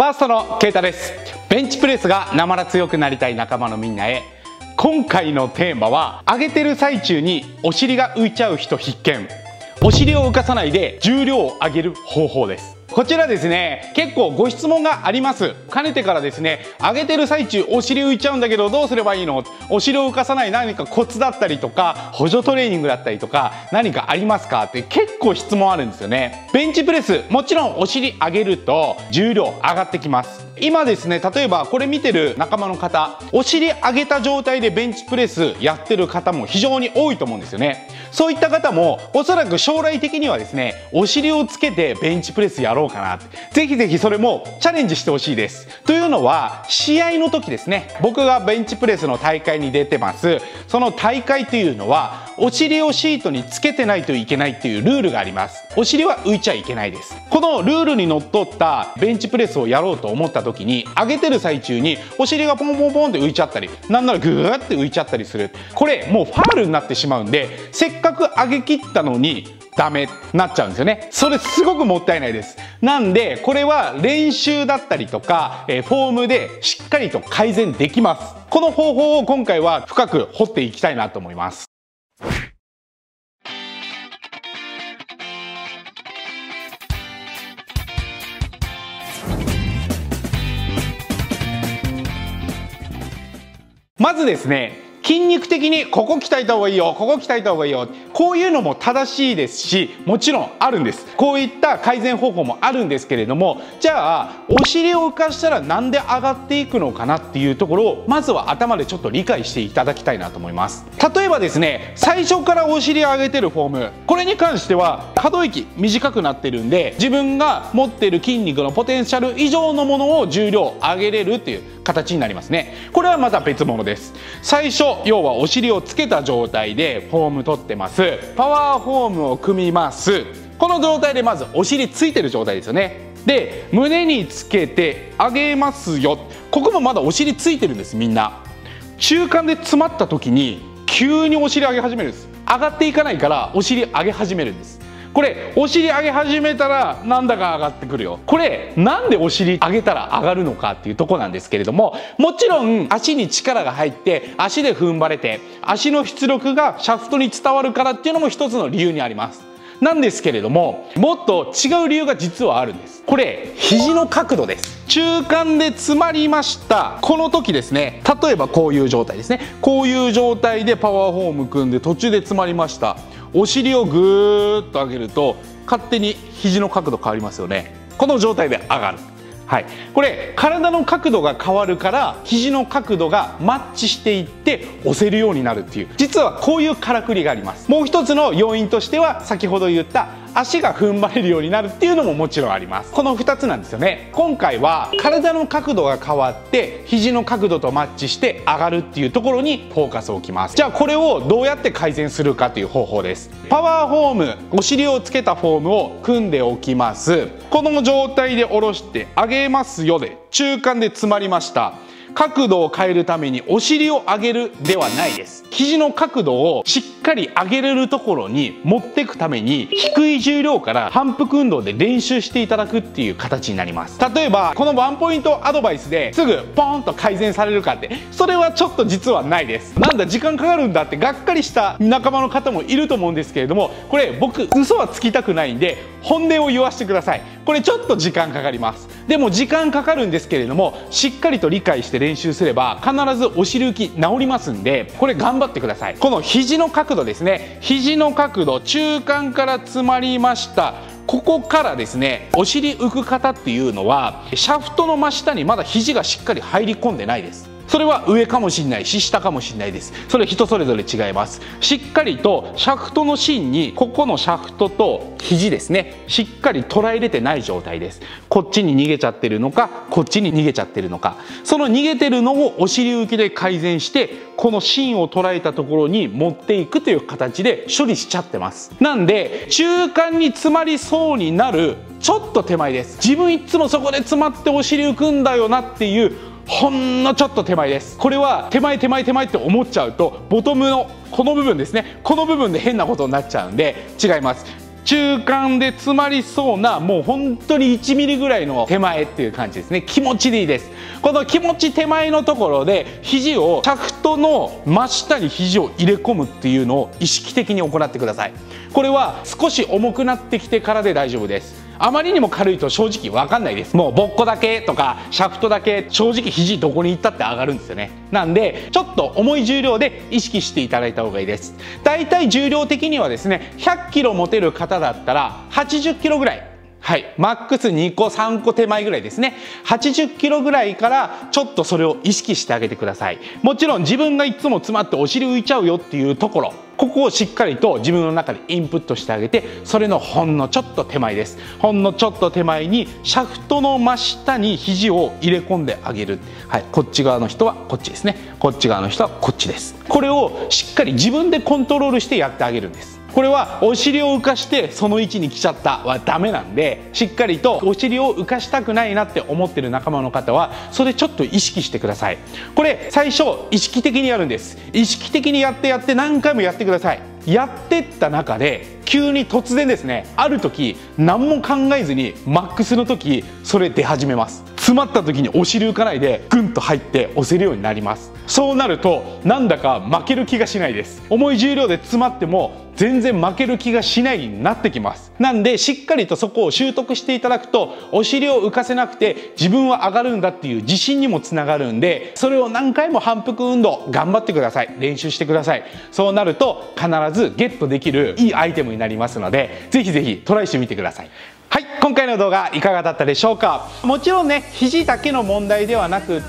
バーストのケイタです。ベンチプレスがなまら強くなりたい仲間のみんなへ、今回のテーマは上げてる最中にお尻が浮いちゃう人必見、お尻を浮かさないで重量を上げる方法です。こちらですね、結構ご質問があります。かねてからですね、上げてる最中お尻浮いちゃうんだけどどうすればいいの、お尻を浮かさない何かコツだったりとか補助トレーニングだったりとか何かありますかって結構質問あるんですよね。ベンチプレスもちろんお尻上げると重量上がってきます。今ですね、例えばこれ見てる仲間の方、お尻上げた状態でベンチプレスやってる方も非常に多いと思うんですよね。そういった方もおそらく将来的にはですね、お尻をつけてベンチプレスやろうかなって、ぜひぜひそれもチャレンジしてほしいです。というのは試合の時ですね、僕がベンチプレスの大会に出てます。その大会というのはお尻をシートにつけてないといけないっていうルールがあります。お尻は浮いちゃいけないです。このルールにのっとったベンチプレスをやろうと思った時に、上げてる最中にお尻がポンポンポンって浮いちゃったり、なんならグーって浮いちゃったりする、これもうファールになってしまうんで、せっかく上げ切ったのにダメなっちゃうんですよね。それすごくもったいないです。なんでこれは練習だったりとかフォームでしっかりと改善できます。この方法を今回は深く掘っていきたいなと思います。まずですね、筋肉的にここ鍛えた方がいいよ、ここ鍛えた方がいいよ、こういうのも正しいですし、もちろんあるんです。こういった改善方法もあるんですけれども、じゃあお尻を浮かしたらなんで上がっていくのかなっていうところをまずは頭でちょっと理解していただきたいなと思います。例えばですね、最初からお尻を上げてるフォーム、これに関しては可動域短くなってるんで、自分が持ってる筋肉のポテンシャル以上のものを重量上げれるっていう形になりますね。これはまた別物です。最初要はお尻をつけた状態でフォーム取ってます。パワーフォームを組みます。この状態でまずお尻ついてる状態ですよね。で胸につけて上げますよ。ここもまだお尻ついてるんです。みんな中間で詰まった時に急にお尻上げ始めるんです。上がっていかないからお尻上げ始めるんです。これお尻上げ始めたらなんだか上がってくるよ。これなんでお尻上げたら上がるのかっていうとこなんですけれども、もちろん足に力が入って足で踏ん張れて足の出力がシャフトに伝わるからっていうのも一つの理由にあります。なんですけれども、もっと違う理由が実はあるんです。これ肘の角度です。中間で詰まりました。この時ですね、例えばこういう状態ですね。こういう状態でパワーフォーム組んで途中で詰まりました。お尻をぐーっと上げると勝手に肘の角度変わりますよね。この状態で上がる。はい、これ体の角度が変わるから肘の角度がマッチしていって押せるようになるっていう、実はこういうからくりがあります。もう一つの要因としては先ほど言った足が踏ん張れるようになるっていうのももちろんあります。この2つなんですよね。今回は体の角度が変わって肘の角度とマッチして上がるっていうところにフォーカスを置きます。じゃあこれをどうやって改善するかという方法です。パワーフォーム、お尻をつけたフォームを組んでおきます。この状態で下ろして上げますよで中間で詰まりました。角度を変えるためにお尻を上げるではないです。肘の角度をしっかり上げれるところに持っていくために低い重量から反復運動で練習していただくっていう形になります。例えばこのワンポイントアドバイスですぐポーンと改善されるかって、それはちょっと実はないです。なんだ時間かかるんだってがっかりした仲間の方もいると思うんですけれども、これ僕嘘はつきたくないんで本音を言わせてください。これちょっと時間かかります。でも時間かかるんですけれども、しっかりと理解して練習すれば必ずお尻浮き治りますんで、これ頑張ってください。この肘の角度ですね、肘の角度中間から詰まりました。ここからですね、お尻浮く方っていうのはシャフトの真下にまだ肘がしっかり入り込んでないです。それは上かもしれないし下かもしれないです。それ人それぞれ違います。しっかりとシャフトの芯にここのシャフトと肘ですね、しっかり捉えれてない状態です。こっちに逃げちゃってるのかこっちに逃げちゃってるのか、その逃げてるのをお尻浮きで改善してこの芯を捉えたところに持っていくという形で処理しちゃってます。なんで中間に詰まりそうになるちょっと手前です。自分いつもそこで詰まってお尻浮くんだよなっていうほんのちょっと手前です。これは手前手前手前って思っちゃうとボトムのこの部分ですね、この部分で変なことになっちゃうんで違います。 中間で詰まりそうな、もう本当に1ミリぐらいの手前っていう感じですね。気持ちでいいです。この気持ち手前のところで肘をシャフトの真下に肘を入れ込むっていうのを意識的に行ってください。これは少し重くなってきてからで大丈夫です。あまりにも軽いと正直分かんないです。もうボッコだけとかシャフトだけ、正直肘どこに行ったって上がるんですよね。なんでちょっと重い重量で意識していただいた方がいいです。だいたい重量的にはですね、100キロ持てる方だったら80キロぐらい、はい、マックス2個3個手前ぐらいですね。80キロぐらいからちょっとそれを意識してあげてください。もちろん自分がいつも詰まってお尻浮いちゃうよっていうところ、ここをしっかりと自分の中でインプットしてあげて、それのほんのちょっと手前です。ほんのちょっと手前にシャフトの真下に肘を入れ込んであげる。はい、こっち側の人はこっちですね。こっち側の人はこっちです。これをしっかり自分でコントロールしてやってあげるんです。これはお尻を浮かしてその位置に来ちゃったはダメなんで、しっかりとお尻を浮かしたくないなって思ってる仲間の方はそれちょっと意識してください。これ最初意識的にやるんです。意識的にやって何回もやってください。やってった中で急に突然ですね、ある時何も考えずにマックスの時それ出始めます。詰まった時にお尻浮かないでグンと入って押せるようになります。そうなるとなんだか負ける気がしないです。重い重量で詰まっても全然負ける気がしないになってきます。なんでしっかりとそこを習得していただくと、お尻を浮かせなくて自分は上がるんだっていう自信にもつながるんで、それを何回も反復運動頑張ってください。練習してください。そうなると必ずゲットできるいいアイテムになりますので、ぜひぜひトライしてみてください。はい、今回の動画いかがだったでしょうか。もちろんね、肘だけの問題ではなくって、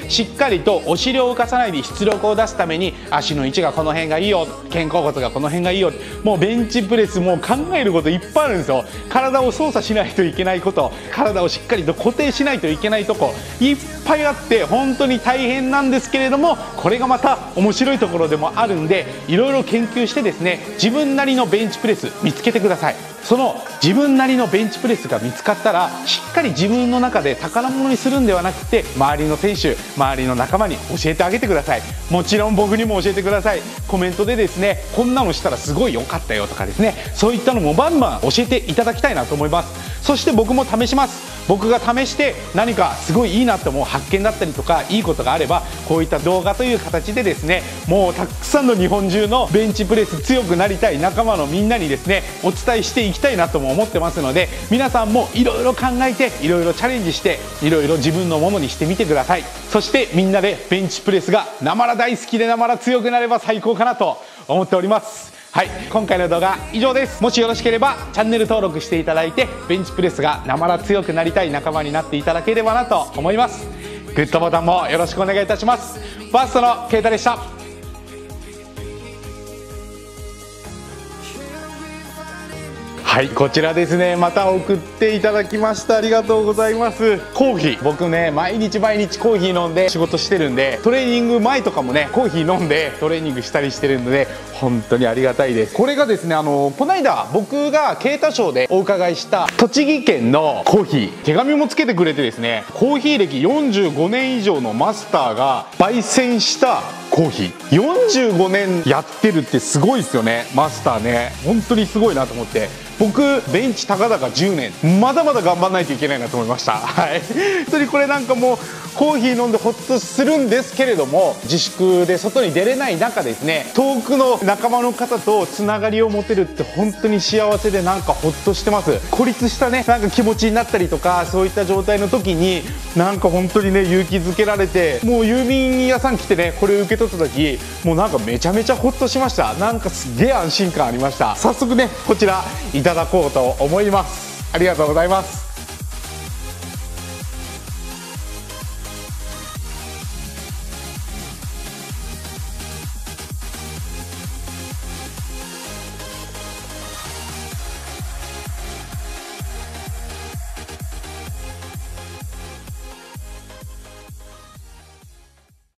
しっかりとお尻を浮かさないで出力を出すために足の位置がこの辺がいいよ、肩甲骨がこの辺がいいよ、もうベンチプレスもう考えることいっぱいあるんですよ。体を操作しないといけないこと、体をしっかりと固定しないといけないとこいっぱいあって本当に大変なんですけれども、これがまた面白いところでもあるんで、いろいろ研究してですね、自分なりのベンチプレス見つけてください。その自分なりのベンチプレスが見つかったら、しっかり自分の中で宝物にするんではなくて、周りの選手、周りの仲間に教えてあげてください。もちろん僕にも教えてください。コメントでですね、こんなのしたらすごい良かったよとかですね、そういったのもバンバン教えていただきたいなと思います。そして僕も試します。僕が試して何かすごいいいなと思う発見だったりとかいいことがあれば、こういった動画という形でですね、もうたくさんの日本中のベンチプレス強くなりたい仲間のみんなにですね、お伝えしていきたいなとも思ってますので、皆さんもいろいろ考えていろいろチャレンジしていろいろ自分のものにしてみてください。そしてみんなでベンチプレスがなまら大好きでなまら強くなれば最高かなと思っております。はい、今回の動画以上です。もしよろしければチャンネル登録していただいて、ベンチプレスがなまら強くなりたい仲間になっていただければなと思います。グッドボタンもよろしくお願いいたします。ファーストのケイタでした。はい、こちらですね、また送っていただきました。ありがとうございます。コーヒー、僕ね毎日コーヒー飲んで仕事してるんで、トレーニング前とかもねコーヒー飲んでトレーニングしたりしてるので、本当にありがたいです。これがですね、この間僕がケイタショーでお伺いした栃木県のコーヒー、手紙もつけてくれてですね、コーヒー歴45年以上のマスターが焙煎したコーヒー、45年やってるってすごいですよね。マスターね、本当にすごいなと思って、僕ベンチたかだか10年まだまだ頑張らないといけないなと思いました。はい、本当にこれなんかもうコーヒー飲んでホッとするんですけれども、自粛で外に出れない中ですね、遠くの仲間の方とつながりを持てるって本当に幸せで、なんかホッとしてます。孤立したね、なんか気持ちになったりとか、そういった状態の時になんか本当にね勇気づけられて、もう郵便屋さん来てねこれ受け取った時、もうなんかめちゃめちゃホッとしました。なんかすげえ安心感ありました。早速ねこちらいただこうと思います。ありがとうございます。